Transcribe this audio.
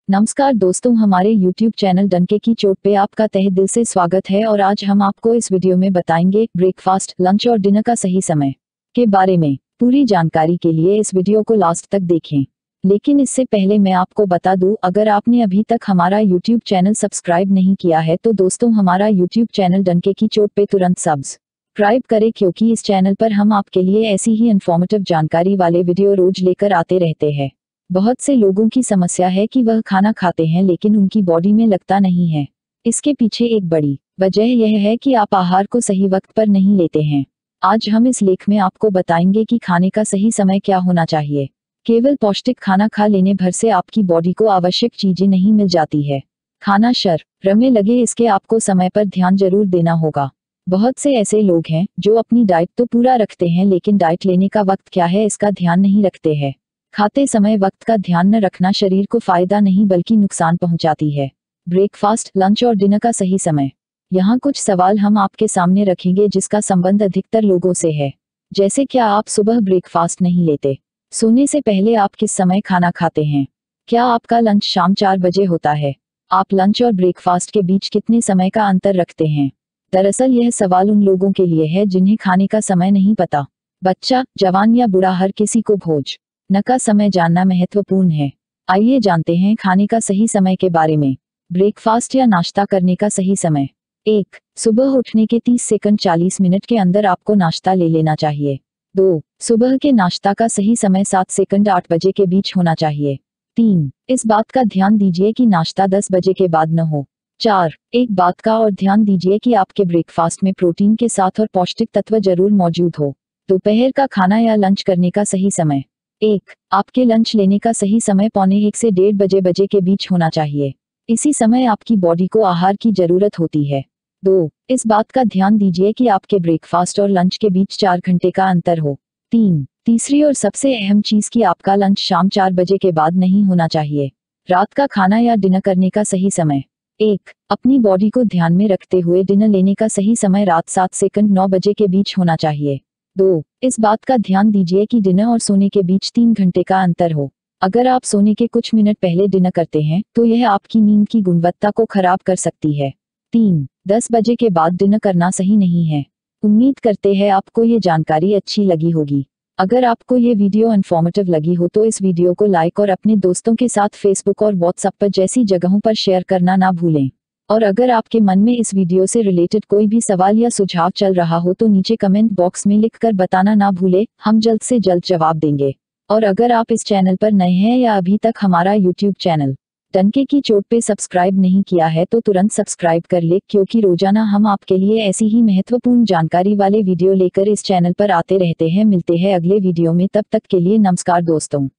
नमस्कार दोस्तों, हमारे YouTube चैनल डंके की चोट पे आपका तहे दिल से स्वागत है। और आज हम आपको इस वीडियो में बताएंगे ब्रेकफास्ट, लंच और डिनर का सही समय के बारे में। पूरी जानकारी के लिए इस वीडियो को लास्ट तक देखें। लेकिन इससे पहले मैं आपको बता दूं, अगर आपने अभी तक हमारा YouTube चैनल सब्सक्राइब नहीं किया है तो दोस्तों हमारा YouTube चैनल डंके की चोट पे तुरंत सब्सक्राइब करें, क्योंकि इस चैनल पर हम आपके लिए ऐसी ही इन्फॉर्मेटिव जानकारी वाले वीडियो रोज लेकर आते रहते हैं। बहुत से लोगों की समस्या है कि वह खाना खाते हैं लेकिन उनकी बॉडी में लगता नहीं है। इसके पीछे एक बड़ी वजह यह है कि आप आहार को सही वक्त पर नहीं लेते हैं। आज हम इस लेख में आपको बताएंगे कि खाने का सही समय क्या होना चाहिए। केवल पौष्टिक खाना खा लेने भर से आपकी बॉडी को आवश्यक चीजें नहीं मिल जाती है। खाना शरीर में लगे, इसके आपको समय पर ध्यान जरूर देना होगा। बहुत से ऐसे लोग हैं जो अपनी डाइट तो पूरा रखते हैं लेकिन डाइट लेने का वक्त क्या है इसका ध्यान नहीं रखते हैं। खाते समय वक्त का ध्यान न रखना शरीर को फायदा नहीं बल्कि नुकसान पहुंचाती है। ब्रेकफास्ट, लंच और डिनर का सही समय। यहाँ कुछ सवाल हम आपके सामने रखेंगे जिसका संबंध अधिकतर लोगों से है। जैसे, क्या आप सुबह ब्रेकफास्ट नहीं लेते? सोने से पहले आप किस समय खाना खाते हैं? क्या आपका लंच शाम 4 बजे होता है? आप लंच और ब्रेकफास्ट के बीच कितने समय का अंतर रखते हैं? दरअसल यह सवाल उन लोगों के लिए है जिन्हें खाने का समय नहीं पता। बच्चा, जवान या बूढ़ा, हर किसी को भोजन का समय जानना महत्वपूर्ण है। आइए जानते हैं खाने का सही समय के बारे में। ब्रेकफास्ट या नाश्ता करने का सही समय। 1. सुबह उठने के 30 सेकंड 40 मिनट के अंदर आपको नाश्ता ले लेना चाहिए। 2. सुबह के नाश्ता का सही समय 7 सेकंड 8 बजे के बीच होना चाहिए। 3. इस बात का ध्यान दीजिए कि नाश्ता 10 बजे के बाद न हो। 4. एक बात का और ध्यान दीजिए कि आपके ब्रेकफास्ट में प्रोटीन के साथ और पौष्टिक तत्व जरूर मौजूद हो। दोपहर का खाना या लंच करने का सही समय। 1. आपके लंच लेने का सही समय 1:45 से 1:30 बजे के बीच होना चाहिए। इसी समय आपकी बॉडी को आहार की जरूरत होती है। 2. इस बात का ध्यान दीजिए कि आपके ब्रेकफास्ट और लंच के बीच 4 घंटे का अंतर हो। 3. तीसरी और सबसे अहम चीज कि आपका लंच शाम 4 बजे के बाद नहीं होना चाहिए। रात का खाना या डिनर करने का सही समय। 1. अपनी बॉडी को ध्यान में रखते हुए डिनर लेने का सही समय रात 7 सेकंड 9 बजे के बीच होना चाहिए। 2. इस बात का ध्यान दीजिए कि डिनर और सोने के बीच 3 घंटे का अंतर हो। अगर आप सोने के कुछ मिनट पहले डिनर करते हैं तो यह आपकी नींद की गुणवत्ता को खराब कर सकती है। 3. 10 बजे के बाद डिनर करना सही नहीं है। उम्मीद करते हैं आपको ये जानकारी अच्छी लगी होगी। अगर आपको ये वीडियो इन्फॉर्मेटिव लगी हो तो इस वीडियो को लाइक और अपने दोस्तों के साथ फेसबुक और व्हाट्सएप पर जैसी जगहों पर शेयर करना ना भूलें। और अगर आपके मन में इस वीडियो से रिलेटेड कोई भी सवाल या सुझाव चल रहा हो तो नीचे कमेंट बॉक्स में लिखकर बताना ना भूले, हम जल्द से जल्द जवाब देंगे। और अगर आप इस चैनल पर नए हैं या अभी तक हमारा YouTube चैनल डंके की चोट पे सब्सक्राइब नहीं किया है तो तुरंत सब्सक्राइब कर ले, क्योंकि रोजाना हम आपके लिए ऐसी ही महत्वपूर्ण जानकारी वाले वीडियो लेकर इस चैनल पर आते रहते हैं। मिलते हैं अगले वीडियो में, तब तक के लिए नमस्कार दोस्तों।